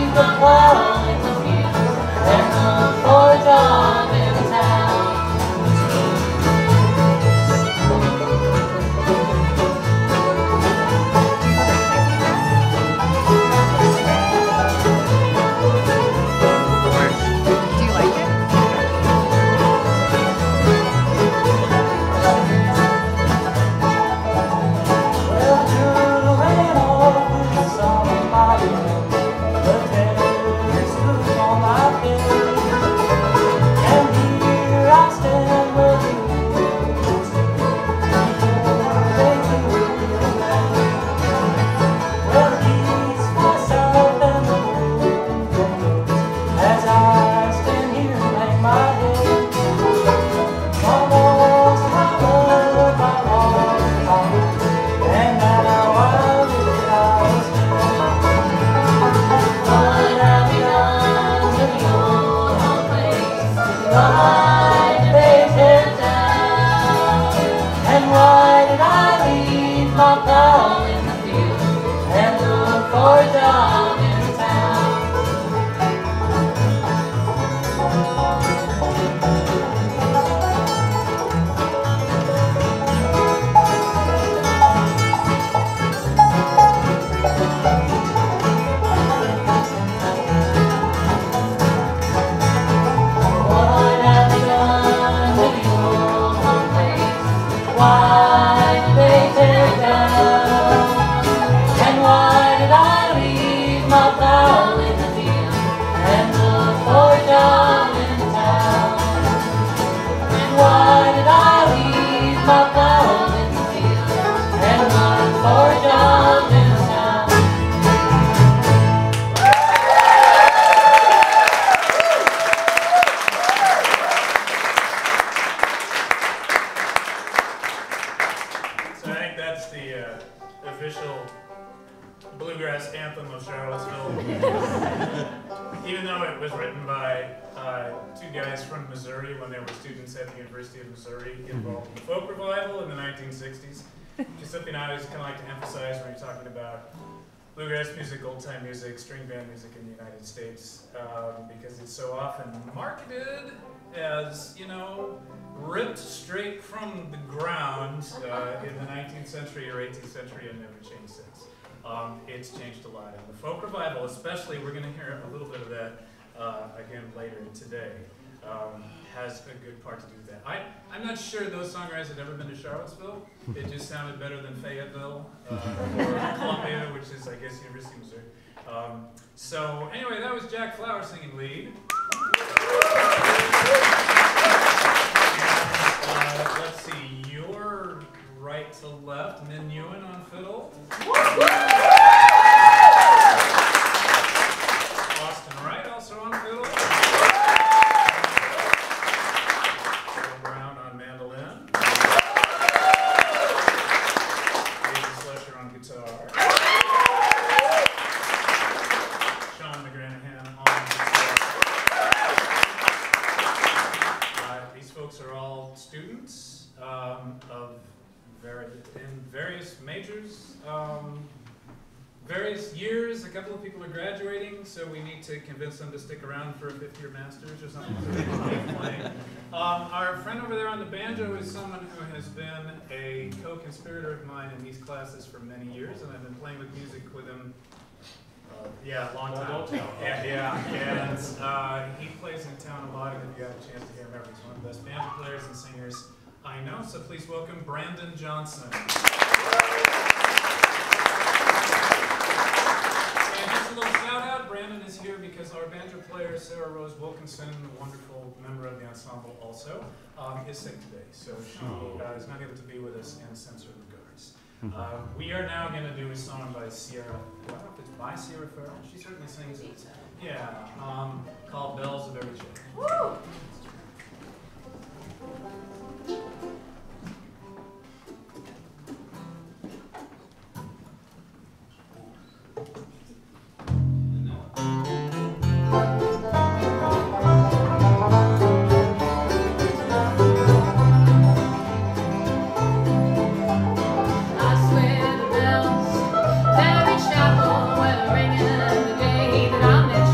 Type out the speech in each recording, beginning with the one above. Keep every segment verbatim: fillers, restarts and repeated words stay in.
Bluegrass anthem of Charlottesville. Even though it was written by uh, two guys from Missouri when they were students at the University of Missouri involved in the folk revival in the nineteen sixties. Which is something I always kind of like to emphasize when you're talking about bluegrass music, old-time music, string band music in the United States, um, because it's so often marketed as, you know, ripped straight from the ground uh, in the nineteenth century or eighteenth century and never changed since. Um, it's changed a lot. And the folk revival especially, we're going to hear a little bit of that uh, again later today, um, has a good part to do with that. I, I'm not sure those songwriters had ever been to Charlottesville. It just sounded better than Fayetteville uh, or Columbia, which is, I guess, University of Missouri. Um, so anyway, that was Jack Flower singing lead. And, uh, let's see, you're right to left, Minh Nguyen on fiddle. Austin Wright also on fiddle. Gretel Brown on mandolin. Slusher on guitar. McGranahan on guitar. Uh, these folks are all students um, of vari in various majors, um, various years. A couple of people are graduating, so we need to convince them to stick around for a fifth-year master's or something. So they can keep playing. Um, our friend over there on the banjo is someone who has been a co-conspirator of mine in these classes for many years, and I've been playing with music with him. Uh, yeah, long time. Oh, yeah, yeah, and uh, he plays in town a lot, and if you have a chance to hear him ever, he's one of the best banjo players and singers I know, so please welcome Brandon Johnson. And just a little shout out, Brandon is here because our banjo player, Sarah Rose Wilkinson, a wonderful member of the ensemble also, um, is sick today, so she uh, is not able to be with us and sends her regards. Uh, we are now going to do a song by Sierra, I don't know if it's by Sierra Farrell, she certainly sings it. Yeah, um, called Bells of Every Chick. Woo! I met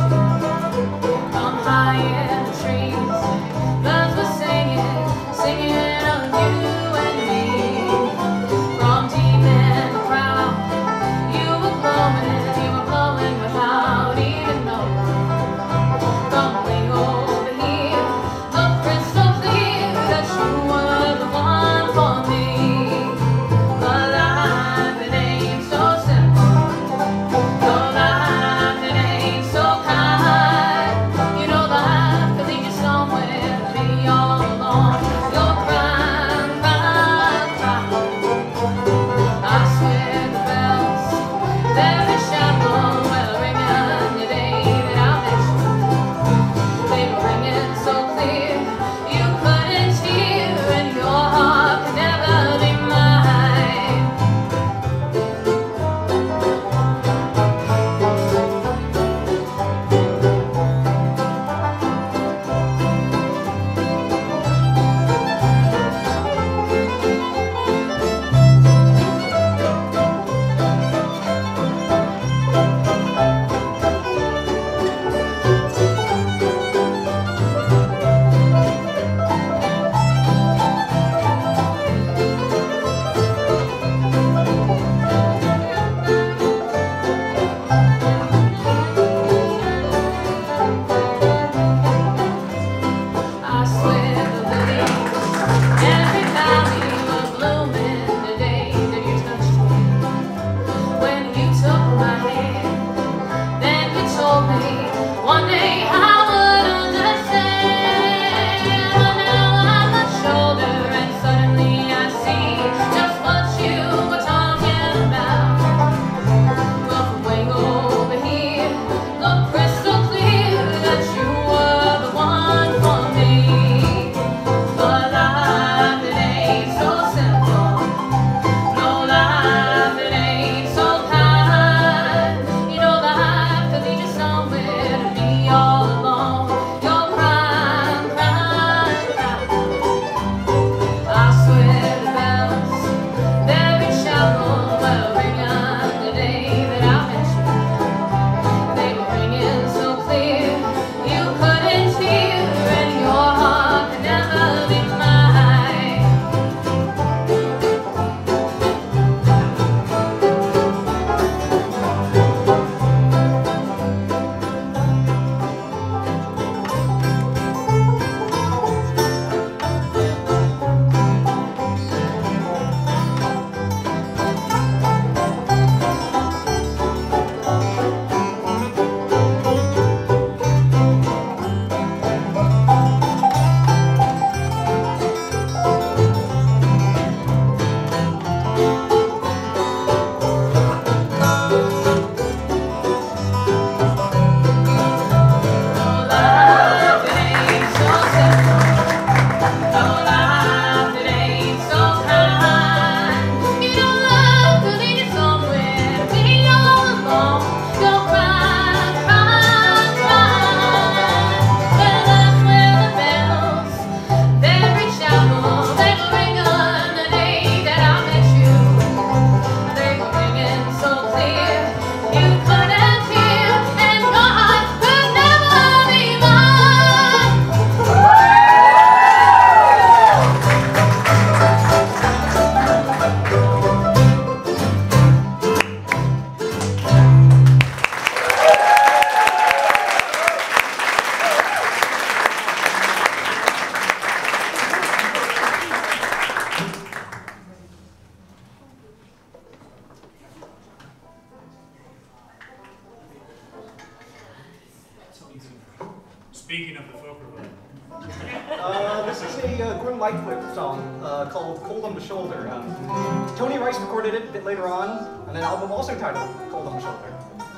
Speaking of the folk revival. Uh, this is a uh, Grim Lightfoot song uh, called Cold on the Shoulder. Um, Tony Rice recorded it a bit later on, and an album also titled Cold on the Shoulder.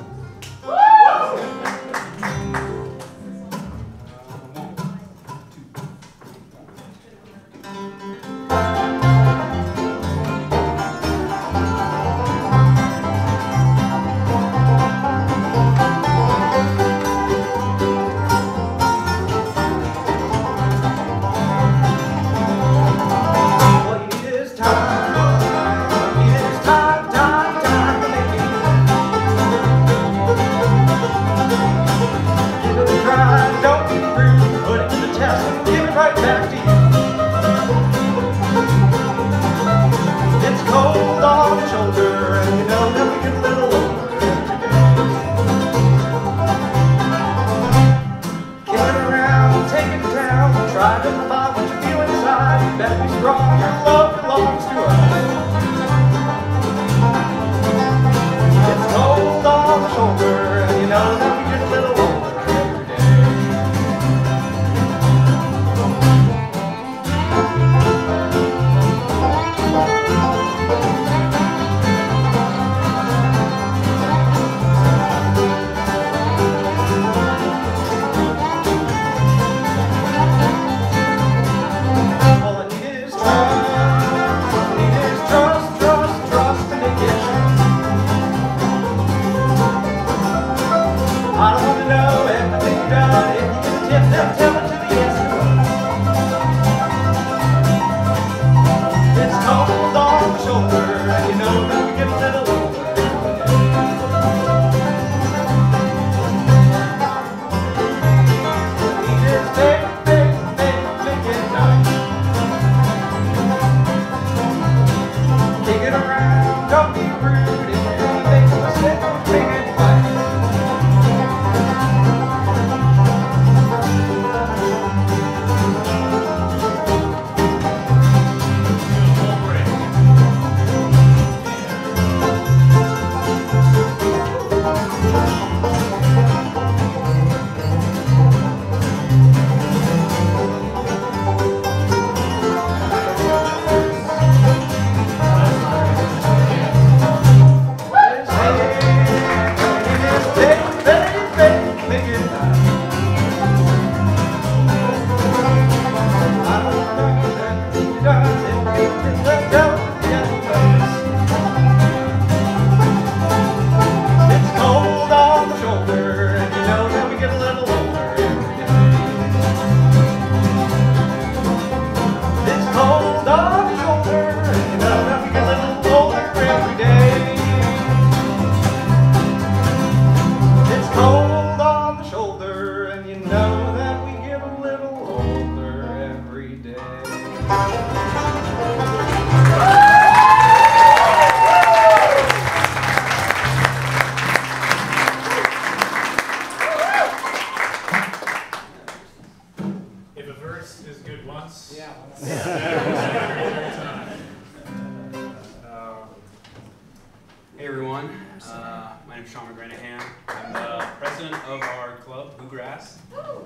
Hey everyone, uh, my name is McGranahan. I'm the president of our club, Hoograss.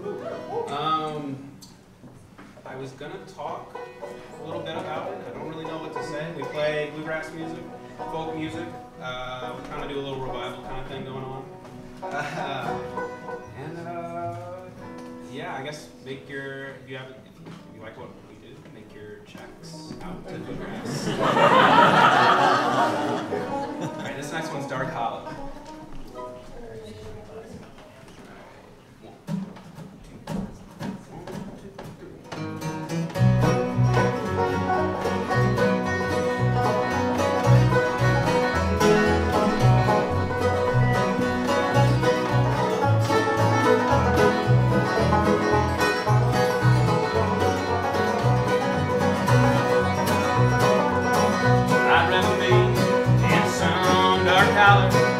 Um, I was gonna talk a little bit about it. I don't really know what to say. We play bluegrass music, folk music. Uh, we kind of do a little revival kind of thing going on. Uh, and uh, yeah, I guess make your, if you have, if you like what we do, make your checks out to Bluegrass. All right, this next one's Dark Hollow. I remember me in some dark hollow.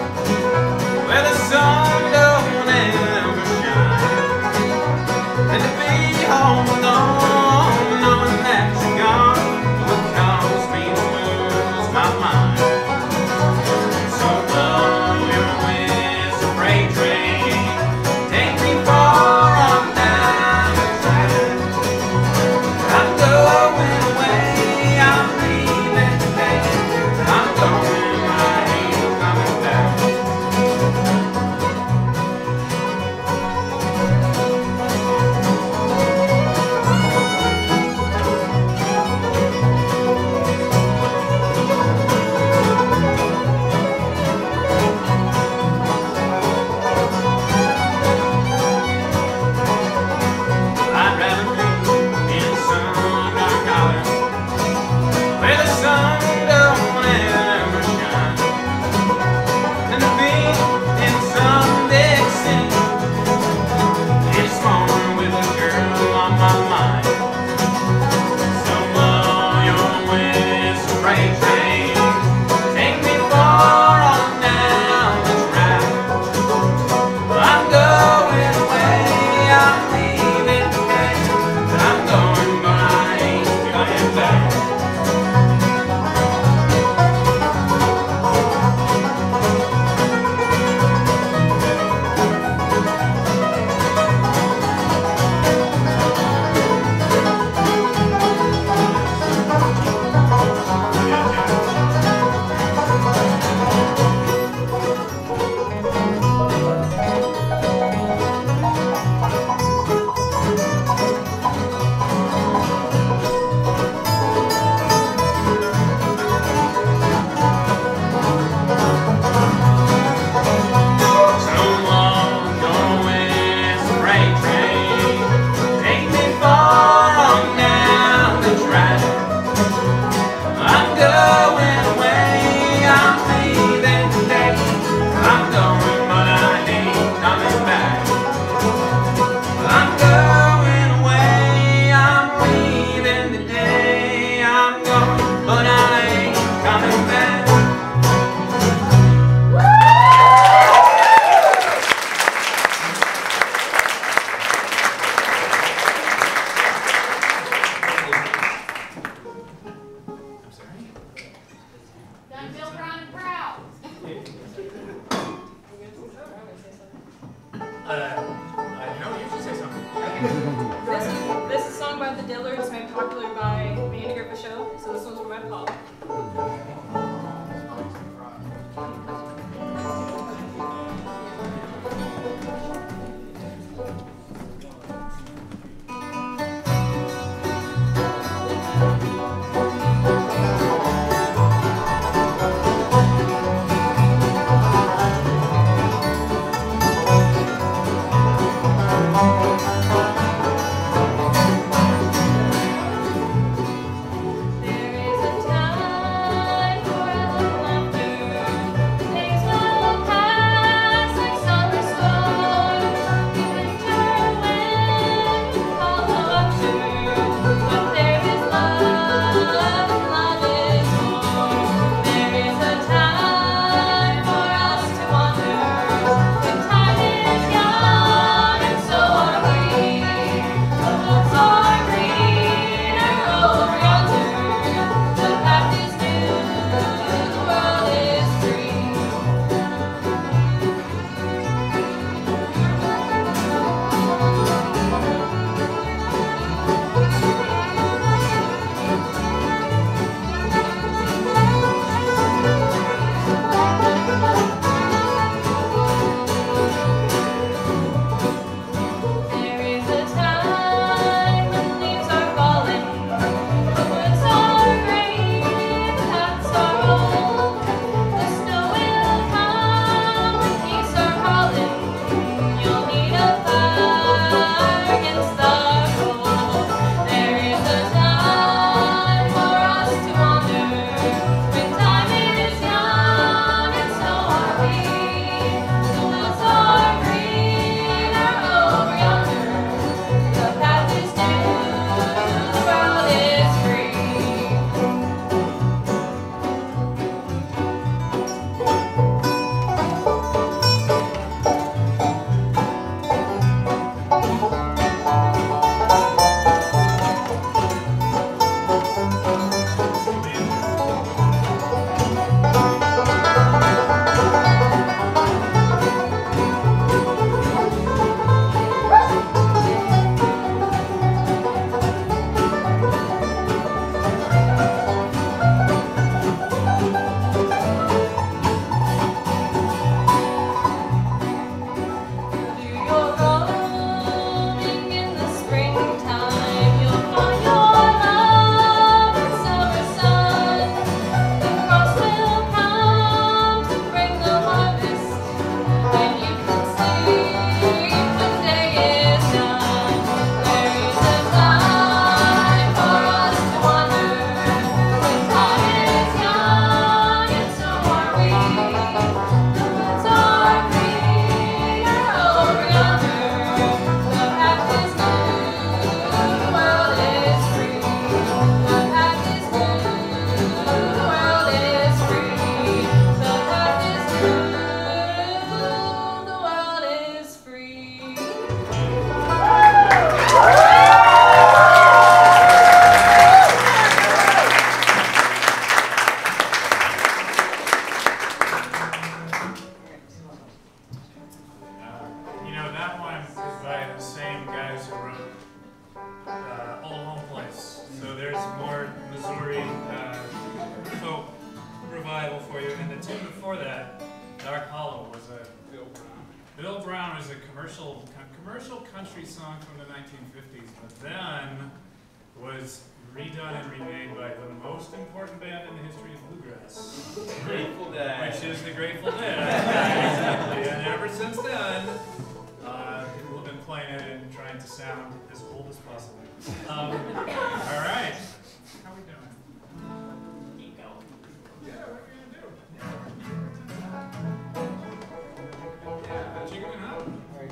uh, no, you should say something. This is, this is a song by the Dillards, made popular by Andy Griffith Show, so this one's for my pop. Bill Brown is a commercial commercial country song from the nineteen fifties, but then was redone and remade by the most important band in the history of bluegrass. Grateful Dead. Which is the Grateful Dead. Exactly. And ever since then, uh, people have been playing it and trying to sound as old as possible. Um, all right. How are we doing? Keep going. Yeah, what are we going to do? Yeah, chicken up.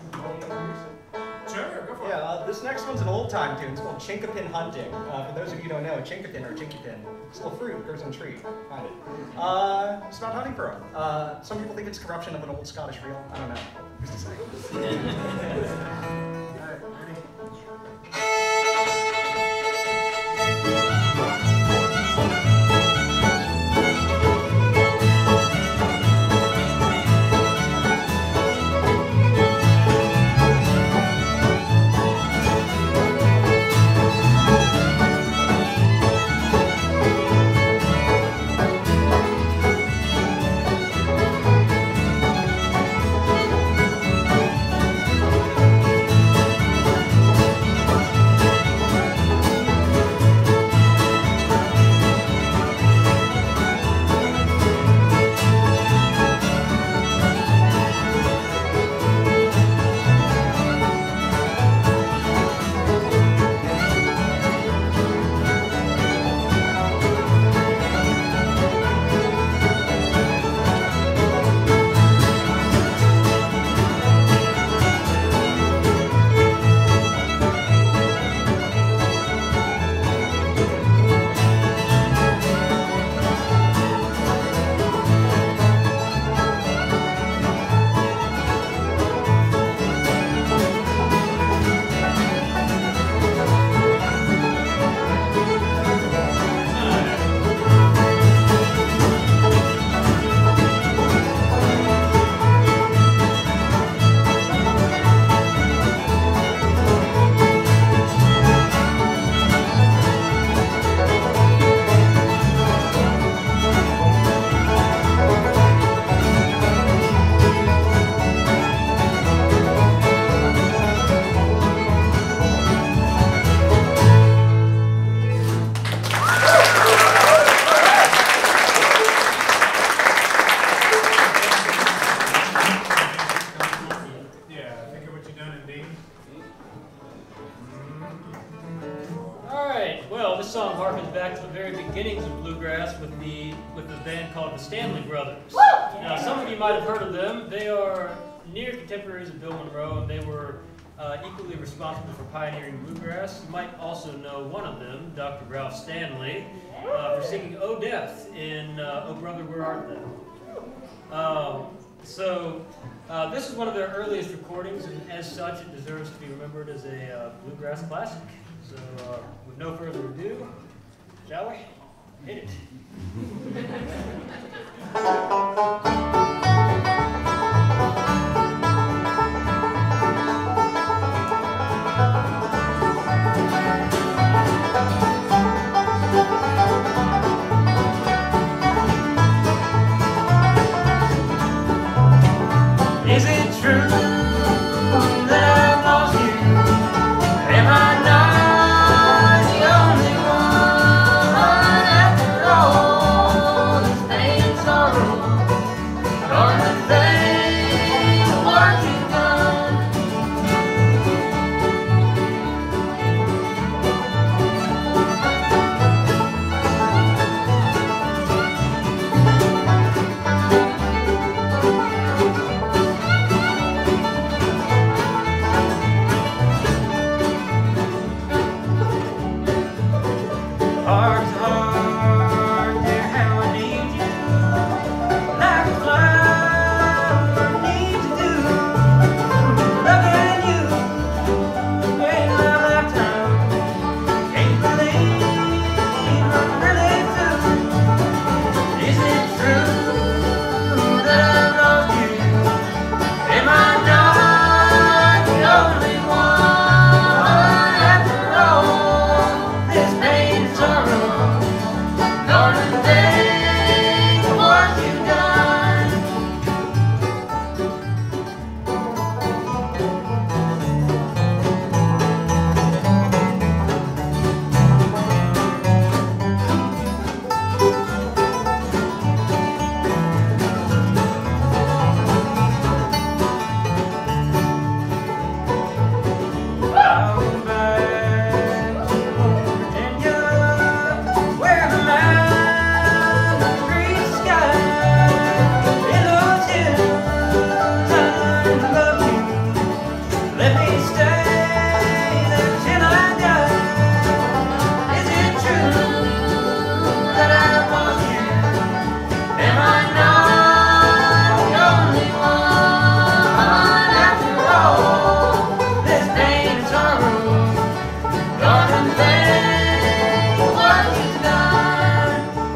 Sure, go for Yeah, it. uh, this next one's an old-time tune. It's called Chinkapin Hunting. Uh, for those of you who don't know, chinkapin or chinkapin, it's a little fruit, grows on a tree. Find it. Uh, it's about hunting for them. Uh, some people think it's corruption of an old Scottish reel. I don't know. Who's to say? All right, ready? Thank Glenn and Dean. All right. Well, this song harkens back to the very beginnings of bluegrass with the with the band called the Stanley Brothers. Now, some of you might have heard of them. They are near contemporaries of Bill Monroe, and they were uh, equally responsible for pioneering bluegrass. You might also know one of them, Doctor Ralph Stanley, uh, for singing "Oh Death" in uh, "Oh Brother, Where Art Thou." Um, so. Uh, this is one of their earliest recordings, and as such, it deserves to be remembered as a uh, bluegrass classic. So, uh, with no further ado, shall we? Hit it. Is it true that I've lost you? Am I not the only one after all this pain and sorrow? Darn the thing, what you've done. Heart to heart, dear, how I need you. Like a flower needs to do. Loving you, in my lifetime. Can't believe I'm really through. Is it true that I've lost you? Am I not the only one after all this pain and sorrow? Darling, think of what you've done. I'll go back to Virginia, where the mountains reach the sky. In those hills, I learned to love you. Let me stay there till I die. Is it true that I've lost you? Am I not the only one after all this pain and sorrow? Darling, think of what you've done.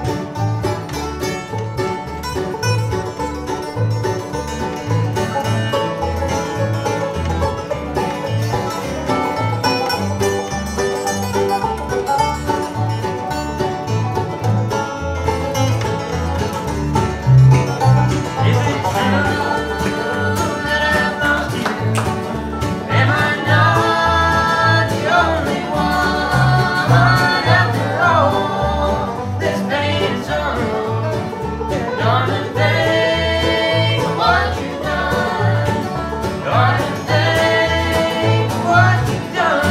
Is it true that I've lost you? Am I not the only one after all this pain and sorrow? Darling, think of what you've done. Darling, think of what you've done.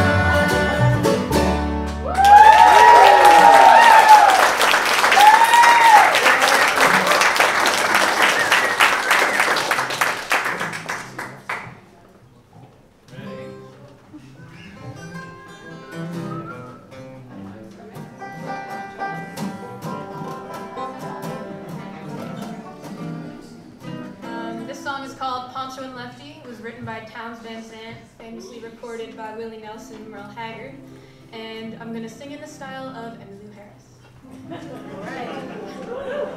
Um, this song is called Poncho and Lefty. It was written by Townes Van Zandt, famously recorded by Willie Nelson and Merle Haggard. And I'm going to sing in the style of Emmylou Harris. All right.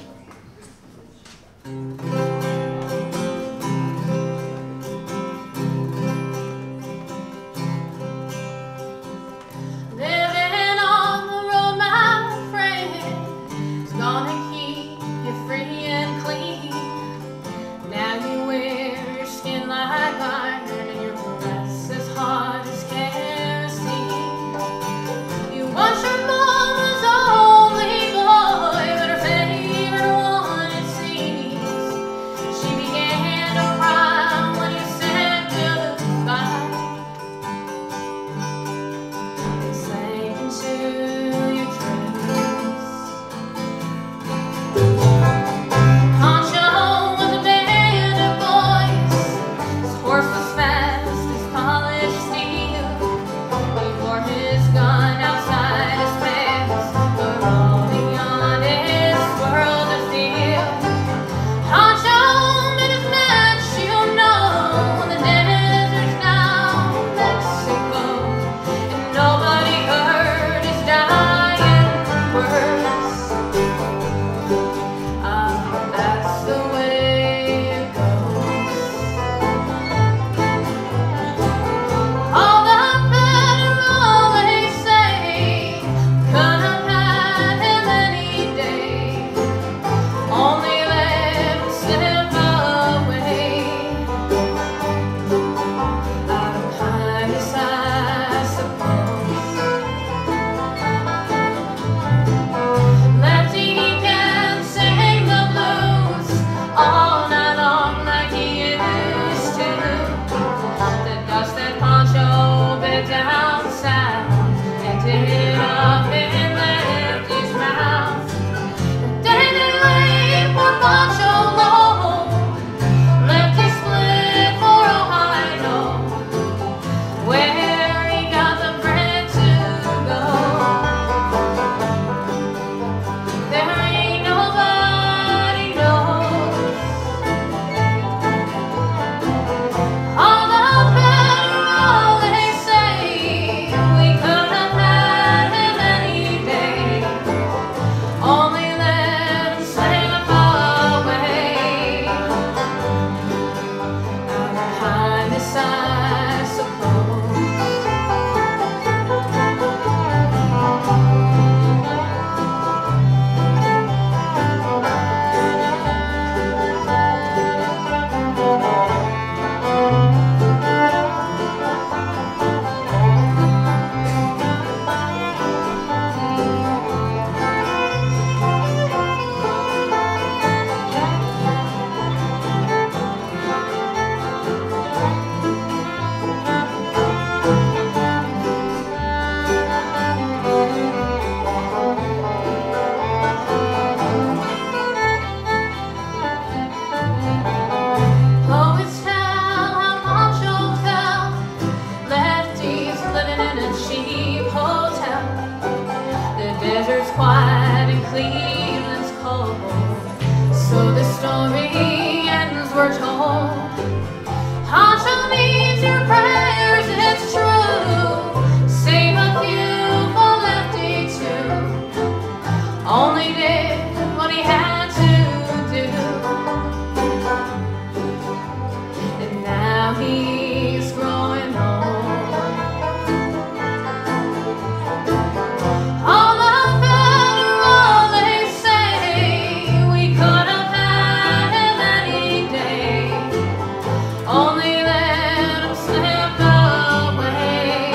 Living on the road, my friend, is gonna keep you free and clean. Now you wear your skin like iron and your breath's as hard as kerosene. You want your mama's only boy, but her favorite one, it seems. quiet and Cleveland's cold. So the story ends, we're told. Honcho needs your prayers, it's true. Save a few for Lefty too. Only did what he had to do. And now he's growing old. All the federal, they say, we could have had him any day. Only let him slip away.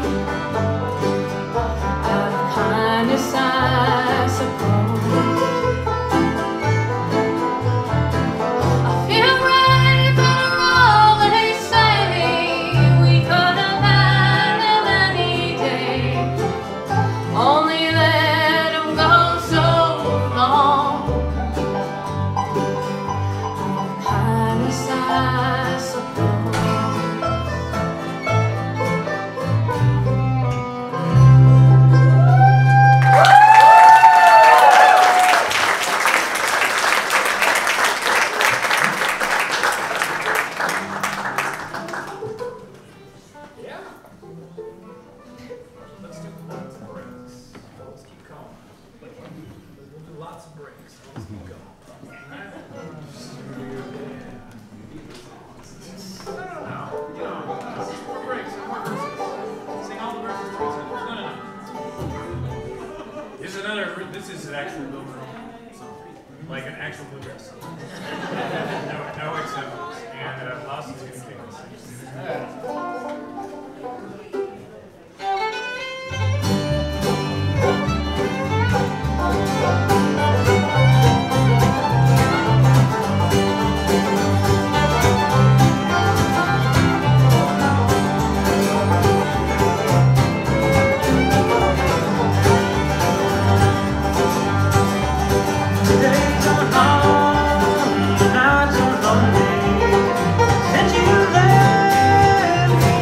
Out of kindness, I suppose. I feel right, federal, they say, we could have had him any day. Only let him go so long. Out of kindness, I suppose. Yeah. Let's do lots of breaks. Let's keep going. We'll do lots of breaks. Let's keep going. Alright? No, no, no. You know, more breaks, no more verses. Sing all the verses three times. No, no, no. This is another, this is an actual bluegrass song. Like an actual bluegrass song. No, no exceptions. And uh, Austin's going to take us. Days are long, the nights are lonely. Since you left me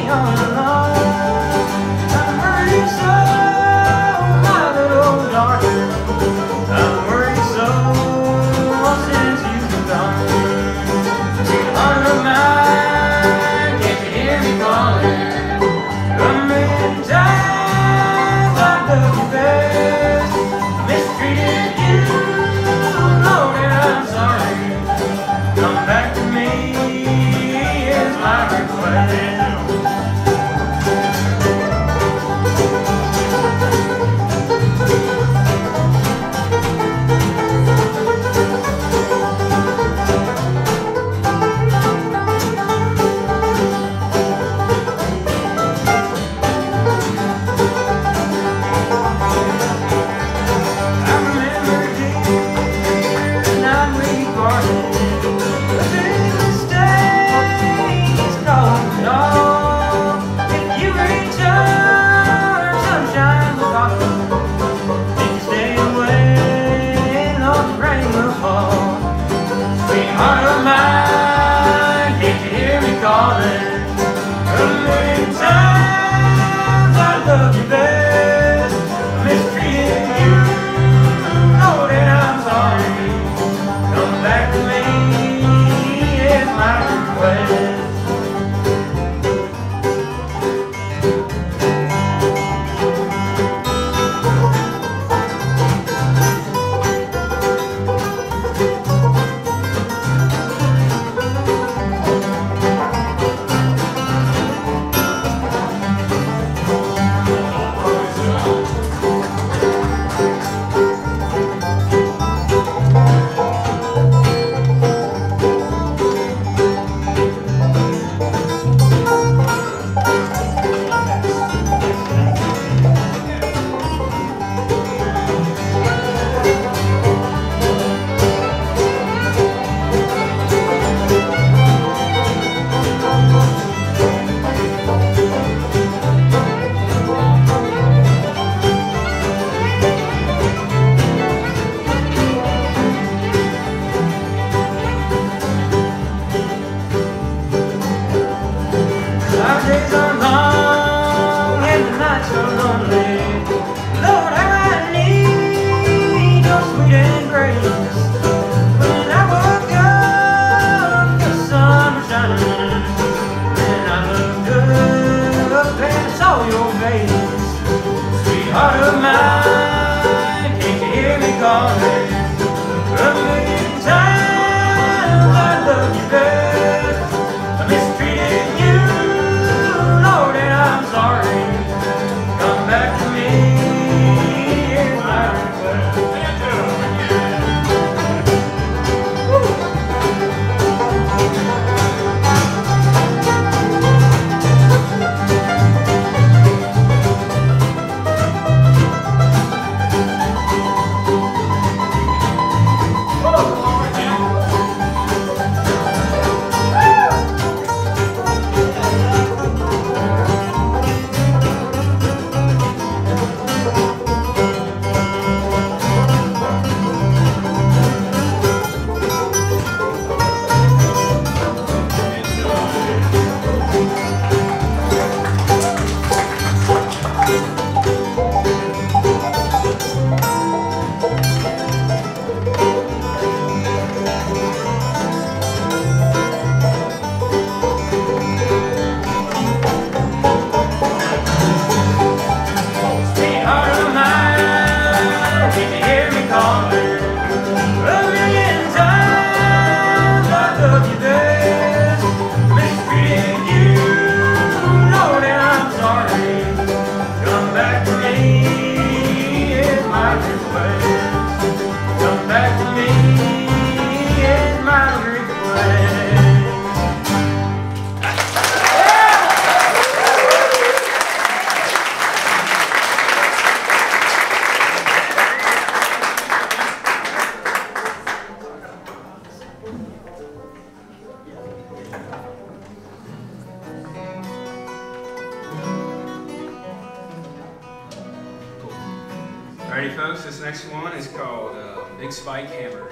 Alrighty, folks, this next one is called uh, Big Spike Hammer.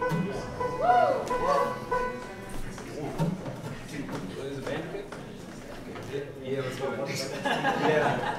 What is a band pick? Yeah, let's do it. Yeah.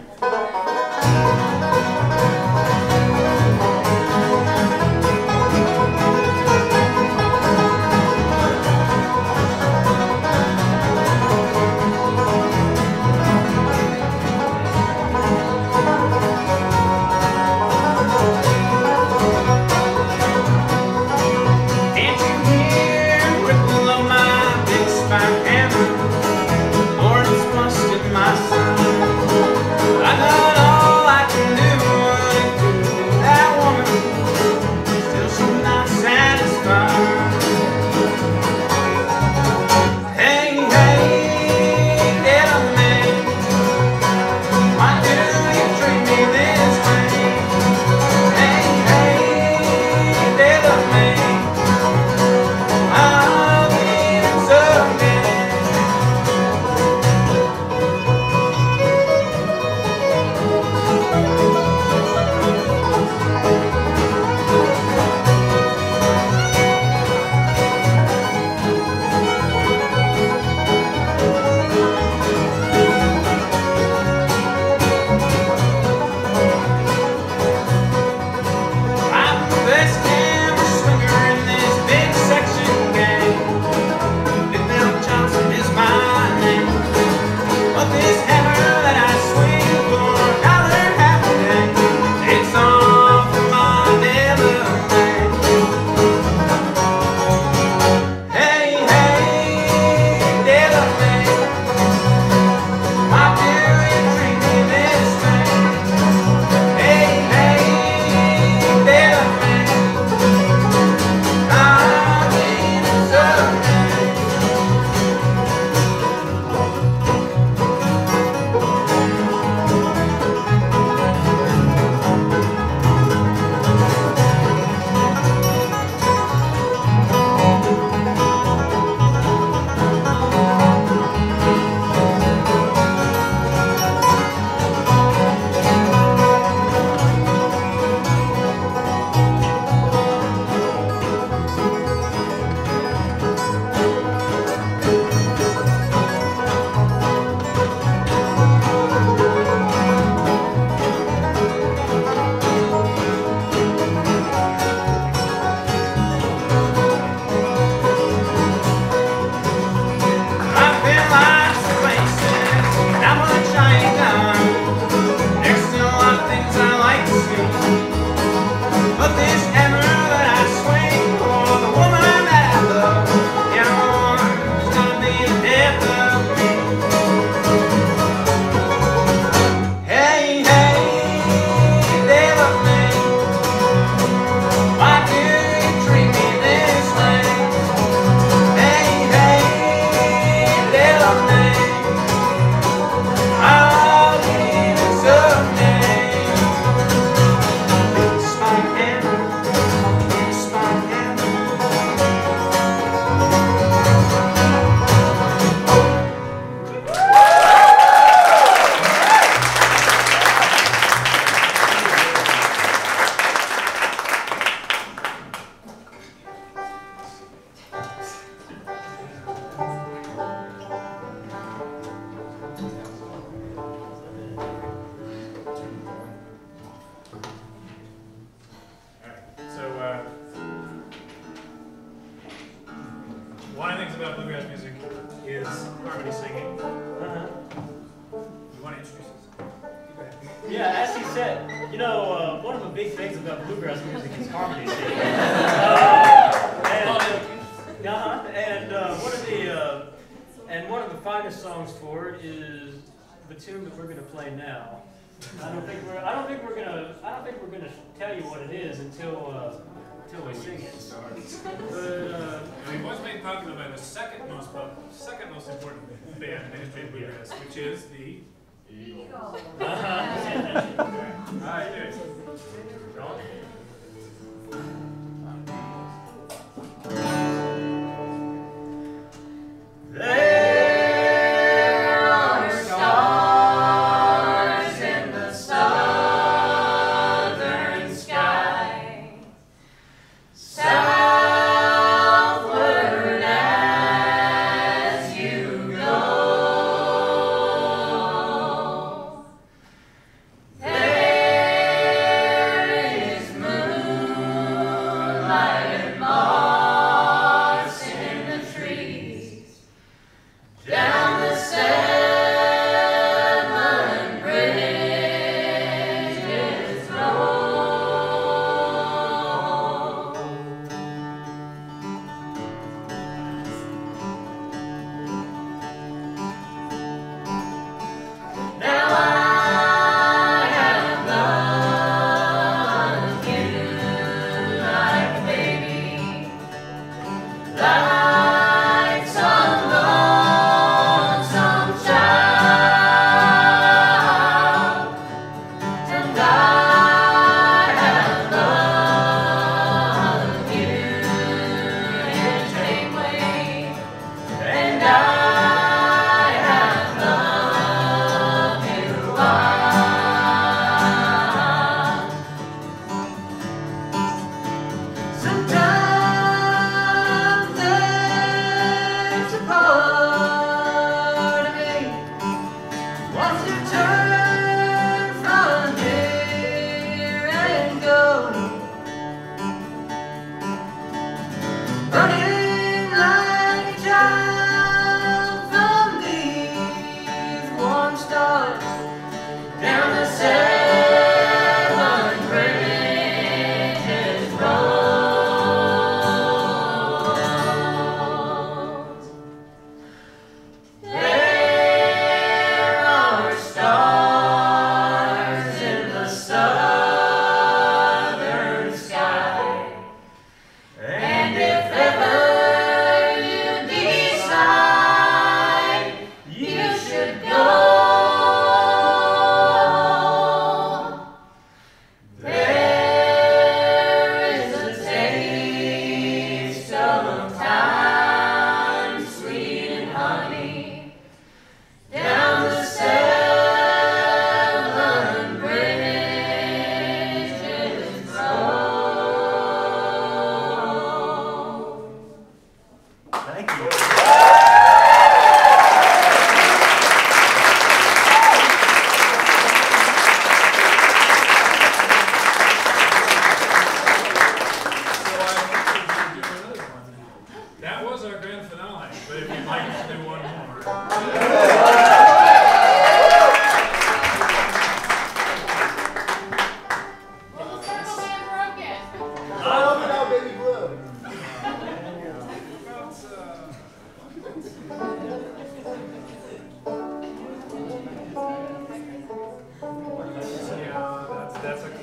One of the things about bluegrass music is harmony singing. Uh-huh. You want to introduce us? Yeah, as he said, you know, uh, one of the big things about bluegrass music is harmony singing. Uh, and uh, and uh, one of the uh, and one of the finest songs for it is the tune that we're going to play now. I don't think we're I don't think we're gonna I don't think we're gonna tell you what it is until uh, until we sing it. But uh, it was made popular by the second most pop, second most important band in the history of bluegrass, which is the Eagles. Uh-huh. All right, do it. There are stars in the southern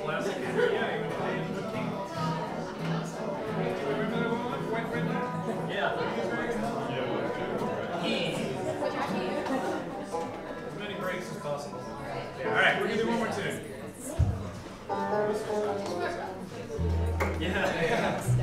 classic. Yeah, you would play the king. Remember that one? Wait, wait, wait. Yeah. As many breaks as possible. Yeah, all right, we're gonna do one more tune. Yeah.